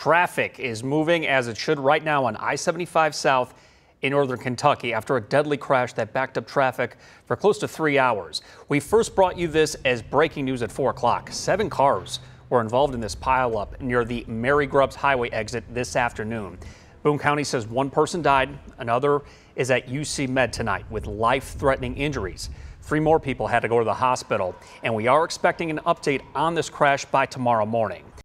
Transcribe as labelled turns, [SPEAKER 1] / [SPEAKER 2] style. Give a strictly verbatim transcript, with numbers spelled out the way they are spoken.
[SPEAKER 1] Traffic is moving as it should right now on I seventy-five South in northern Kentucky after a deadly crash that backed up traffic for close to three hours. We first brought you this as breaking news at four o'clock. Seven cars were involved in this pileup near the Mary Grubbs Highway exit this afternoon. Boone County says one person died. Another is at U C Med tonight with life-threatening injuries. Three more people had to go to the hospital, and we are expecting an update on this crash by tomorrow morning.